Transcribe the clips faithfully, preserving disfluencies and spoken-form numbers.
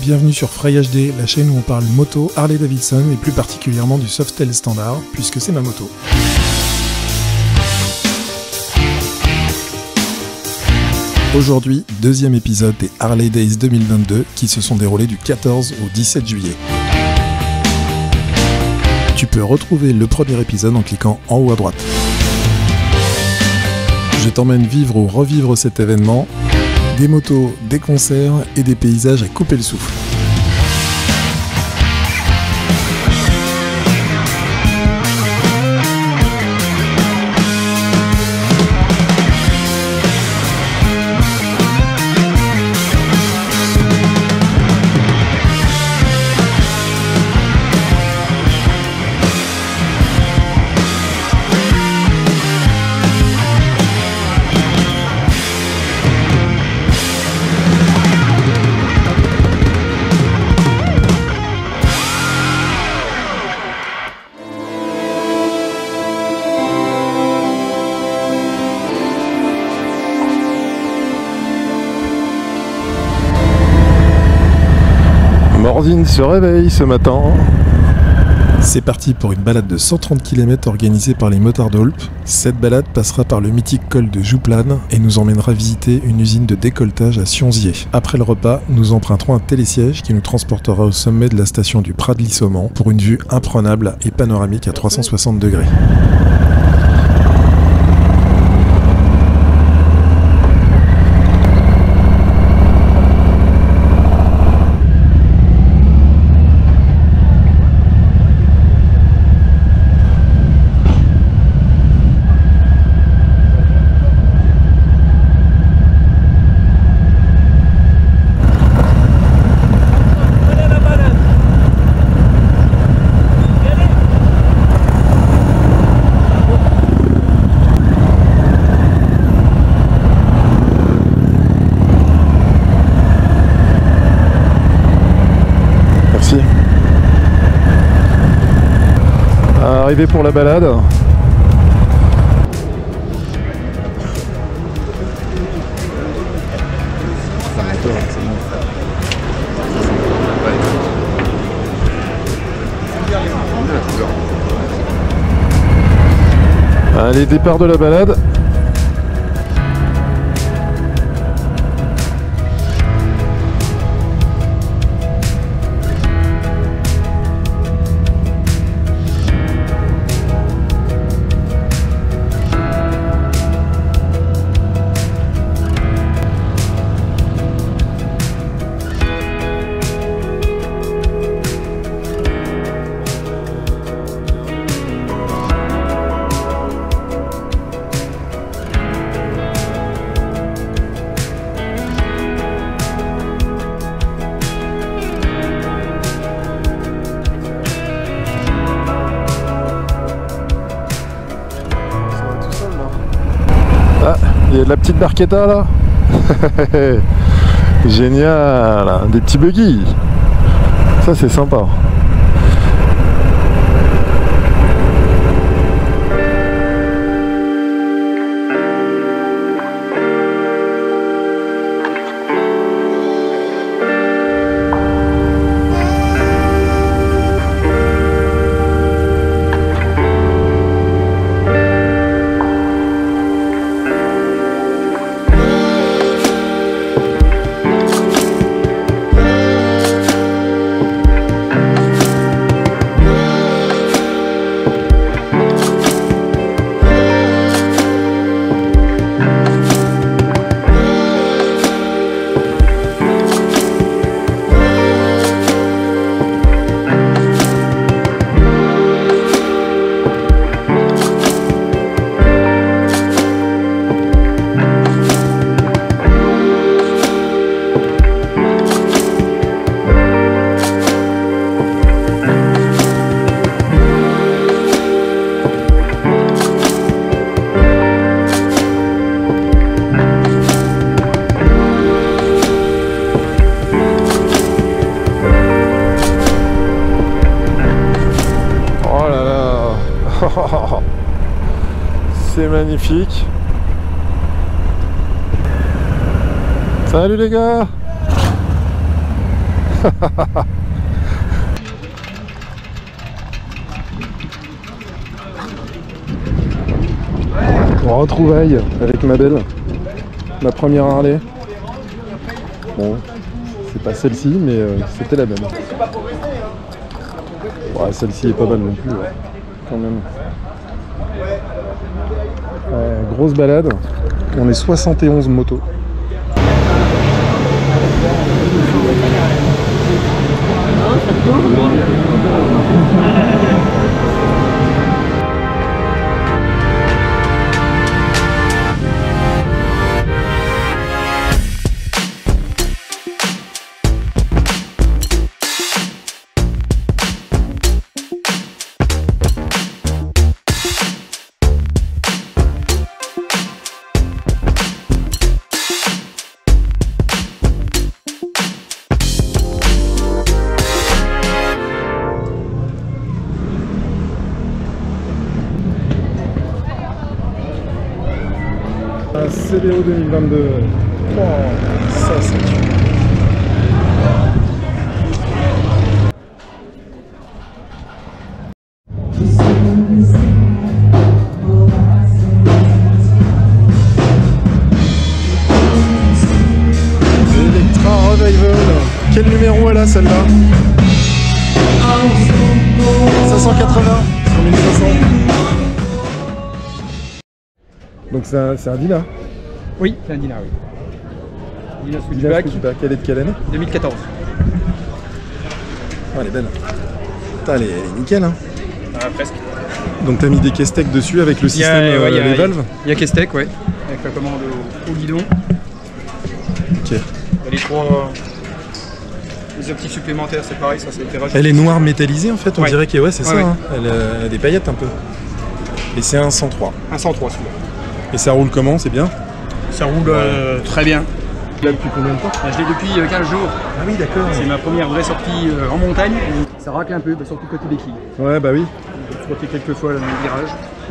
bienvenue sur Fry H D, la chaîne où on parle moto, Harley Davidson et plus particulièrement du Softail standard, puisque c'est ma moto. Aujourd'hui, deuxième épisode des Harley Days deux mille vingt-deux qui se sont déroulés du quatorze au dix-sept juillet. Tu peux retrouver le premier épisode en cliquant en haut à droite. Je t'emmène vivre ou revivre cet événement, des motos, des concerts et des paysages à couper le souffle. Mordine se réveille ce matin. C'est parti pour une balade de cent trente kilomètres organisée par les motards d'Aulp. Cette balade passera par le mythique col de Jouplane et nous emmènera visiter une usine de décolletage à Sionzier. Après le repas, nous emprunterons un télésiège qui nous transportera au sommet de la station du Prat-de-Lissomment pour une vue imprenable et panoramique à trois cent soixante degrés. Arrivé pour la balade. Allez, départ de la balade. Ah, il y a de la petite barquetta là. Génial, des petits buggy. Ça c'est sympa. C'est magnifique. Salut les gars. On retrouvaille avec ma belle, ma première Harley. Bon, c'est pas celle-ci, mais euh, c'était la même. Ouais, celle-ci est pas mal non plus, ouais. Quand même. Ouais, grosse balade. On est soixante et onze motos. C D O deux mille vingt-deux. Oh, ça c'est tue. Electra Revival. Quel numéro elle a celle-là? cinq cent quatre-vingts sur mille cinq cents. Donc c'est un, un Dyna? Oui, c'est un Dyna, oui. Dyna Switchback. Switchback. Elle est de quelle année? deux mille quatorze. Oh, elle est belle. Putain, elle est, elle est nickel. Hein. Ah, presque. Donc t'as mis des caisse-tech dessus avec le système, a, ouais, euh, les valves? Il y a caisse-tech, ouais. Avec la commande au, au guidon. Ok. Il y a les trois... Les optiques supplémentaires, c'est pareil, ça, ça a été rajouté. Elle est noire métallisée en fait, on ouais. dirait que ouais, c'est ouais, ça. Ouais. Hein. Elle, euh, elle a des paillettes un peu. Et c'est un cent trois. Un cent trois celui-là. Et ça roule comment? C'est bien? Ça roule euh, très bien. Tu l'as depuis combien de temps? Je l'ai depuis euh, quinze jours. Ah oui, d'accord. C'est ma première vraie sortie euh, en montagne. Ça racle un peu, bah, surtout côté des quilles. Ouais, bah oui. Je vais frotter quelques fois dans le virage.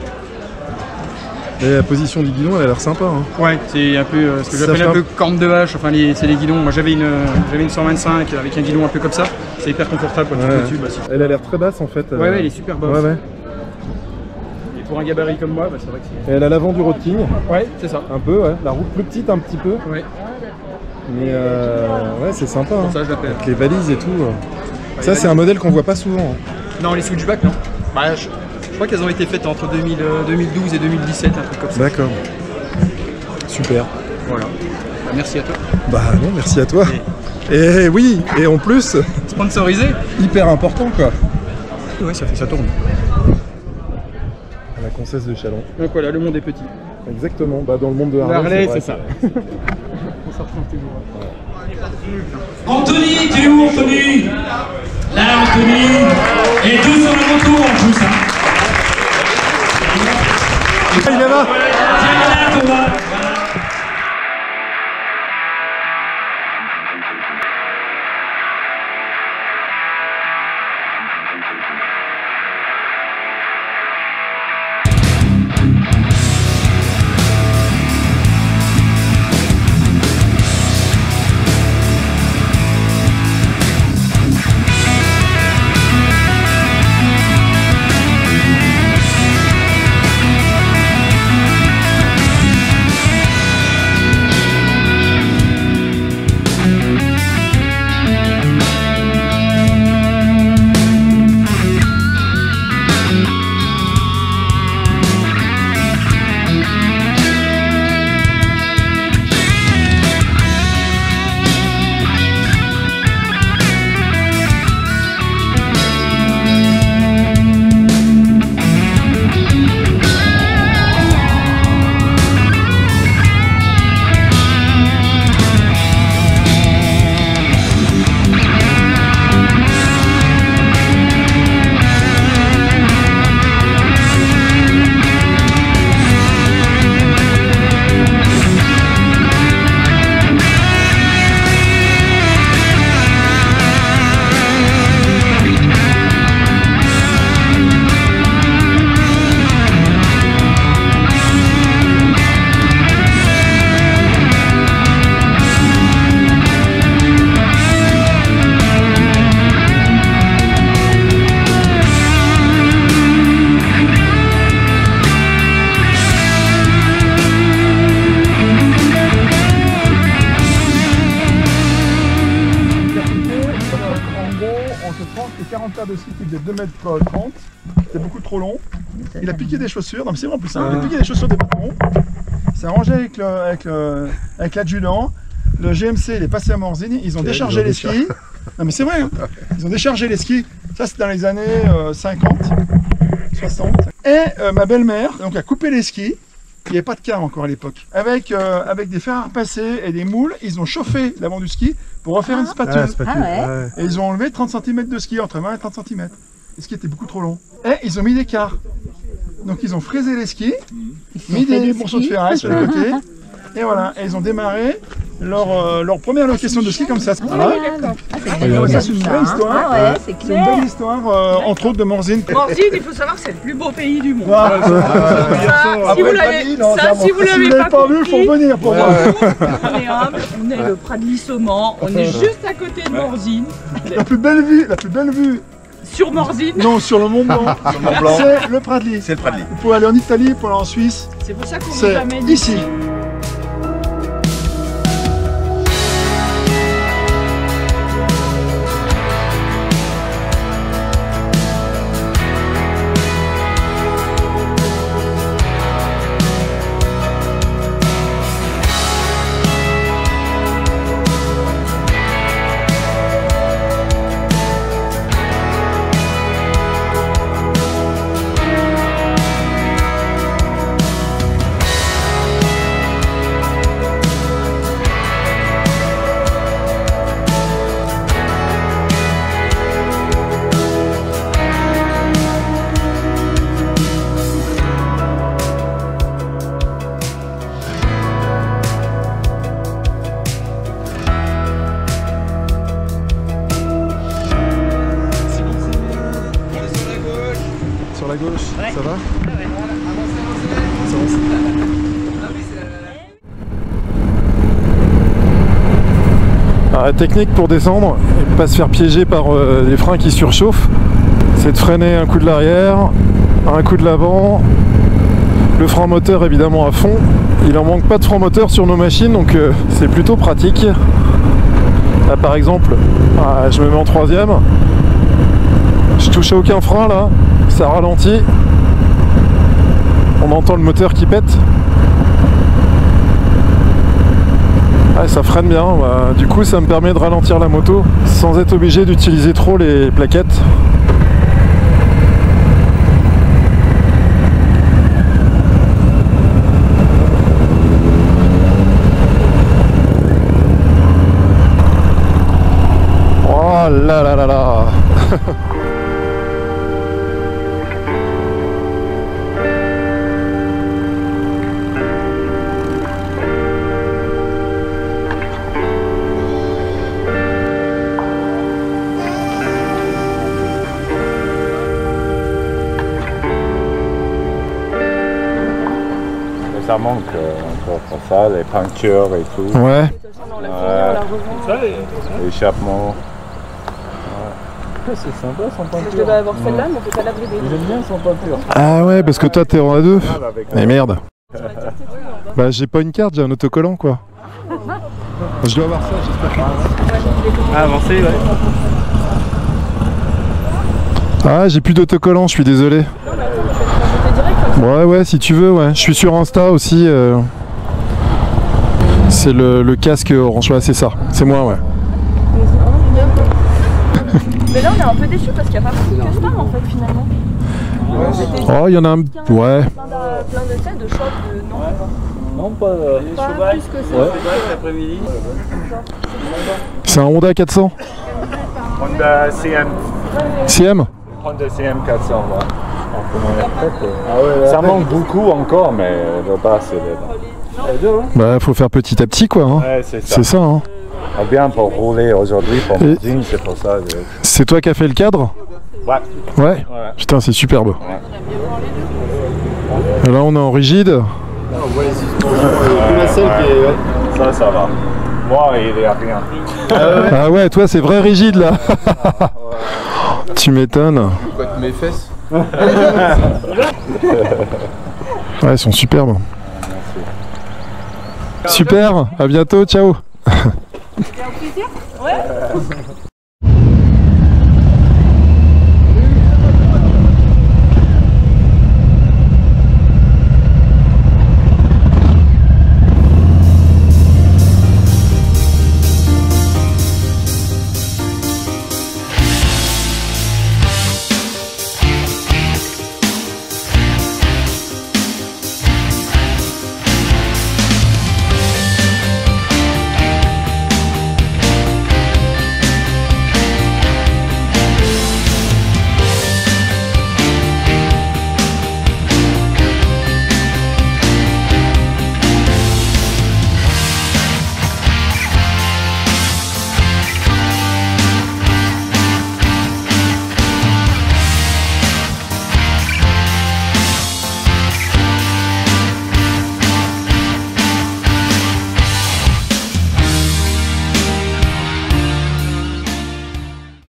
Et la position du guidon, elle a l'air sympa. Hein. Ouais, c'est un peu euh, ce que j'appelle un peu corne de vache. Enfin, c'est les guidons. Moi, j'avais une, euh, j'avais une cent vingt-cinq avec un guidon un peu comme ça. C'est hyper confortable quand ouais. tu peux dessus. Bah, si. Elle a l'air très basse en fait. Ouais, euh... ouais, elle est super basse. Ouais, ouais. Et pour un gabarit comme moi, bah, c'est vrai que c'est. Et elle a l'avant du Road King. Ouais, c'est ça. Un peu, ouais. La roue plus petite, un petit peu. Ouais. Mais euh, ouais, c'est sympa. Hein. Ça, je l'appelle. Avec les valises et tout. Ouais, ça, c'est un modèle qu'on voit pas souvent. Hein. Non, les switchbacks, non. Bah, je... Je crois qu'elles ont été faites entre deux mille, euh, deux mille douze et deux mille dix-sept, un truc comme ça. D'accord. Super. Voilà. Bah, merci à toi. Bah non, merci à toi. Et, et oui, et en plus... Sponsorisé. Hyper important, quoi. Ouais, ça fait ça tourne. La Concesse de Châlons. Donc voilà, le monde est petit. Exactement, bah dans le monde de Harley, Harley c'est ça. On s'en retrouve toujours. Anthony, tu es où Anthony? Là, Anthony. Et deux sur le retour en plus. Hein. Il est là. Tiens, là, Thomas. trente et quarante paires de skis qui faisaient deux mètres trente. C'était beaucoup trop long. Il a piqué des chaussures, non mais c'est vrai en plus, hein. Il a piqué des chaussures des patrons. C'est arrangé avec le, avec le, avec l'adjudant. Le G M C il est passé à Morzine, ils ont déchargé les skis. Non mais c'est vrai, hein. Ils ont déchargé les skis. Ça c'est dans les années euh, cinquante, soixante. Et euh, ma belle-mère donc a coupé les skis. Il n'y avait pas de car encore à l'époque. Avec, euh, avec des fers à repasser et des moules, ils ont chauffé l'avant du ski pour refaire ah. une spatule. Ah, spatule. Ah ouais. Et ils ont enlevé trente centimètres de ski, entre vingt et trente centimètres. Les skis étaient beaucoup trop longs. Et ils ont mis des cars. Donc ils ont fraisé les skis, ils mis des morceaux de ferraille sur le côté. Et voilà, et ils ont démarré leur, euh, leur première location de ski comme ça. Voilà. Ah, ça c'est une belle histoire. Ah ouais, c'est clair. C'est une belle histoire, euh, entre autres de Morzine. Morzine, il faut savoir que c'est le plus beau pays du monde. Ah, ça, si vous l'avez ça, si vous l'avez pas, pas vu, il faut venir pour moi. On est humble, on est le Pradly-Saumon, on est juste à côté de Morzine. La plus belle vue, la plus belle vue. Sur Morzine? Non, sur le Mont Blanc. C'est le Pradly. C'est le Pradly. Vous pouvez aller en Italie, pour aller en Suisse. C'est pour ça qu'on vous amène ici. La gauche, ouais. Ça va? Ouais, ouais. Ça avance. Alors, la technique pour descendre et ne pas se faire piéger par euh, les freins qui surchauffent, c'est de freiner un coup de l'arrière, un coup de l'avant, le frein moteur évidemment à fond. Il en manque pas de frein moteur sur nos machines, donc euh, c'est plutôt pratique. Là par exemple, ah, je me mets en troisième, je touche à aucun frein là. Ça ralentit, on entend le moteur qui pète. Ah, ça freine bien, bah, du coup ça me permet de ralentir la moto sans être obligé d'utiliser trop les plaquettes. Oh là là là là. Ça manque euh, encore pour ça, les peintures et tout. Ouais. Euh, L'échappement. Ouais. C'est sympa son peinture. Je devais avoir celle-là, mais on peut pas la brider. J'aime bien son peinture. Ah ouais, parce que toi t'es en A deux. Mais merde. Bah j'ai pas une carte, j'ai un autocollant quoi. Je dois avoir ça, j'espère. Ah, avancé, ouais. Ah, j'ai plus d'autocollant, je suis désolé. Ouais, ouais, si tu veux, ouais. Je suis sur Insta aussi. Euh... C'est le, le casque orange, ouais, c'est ça. C'est moi, ouais. Mais là, on est un peu déçus parce qu'il n'y a pas beaucoup de custom en fait, finalement. Oh, il y en a un. Ouais. Plein de, plein de sets, de chocs, de. Non, non pas. Euh, pas plus que ça. Ouais. L'après-midi. C'est un Honda quatre cents. Honda C M. C M Honda C M quatre cents, ouais. Ah ouais, ça manque beaucoup encore, mais le bas c'est le... Bah faut faire petit à petit quoi. Hein. Ouais, c'est ça. C'est ça. Hein. Bien pour rouler aujourd'hui, pour Et... Morzine, c'est pour ça. Je... C'est toi qui as fait le cadre? Ouais. Ouais, ouais. Putain, c'est superbe. Ouais. Et là on est en rigide. Ah, on voit les suspensions. La selle qui est... Ouais. Ça, ça va. Moi, il est à rien. Ah ouais, ah ouais, toi c'est vrai rigide là. Ouais. Tu m'étonnes. Quoi, tu mets fesses? Ouais, ils sont superbes. Super, à bientôt, ciao. C'était un plaisir. Ouais.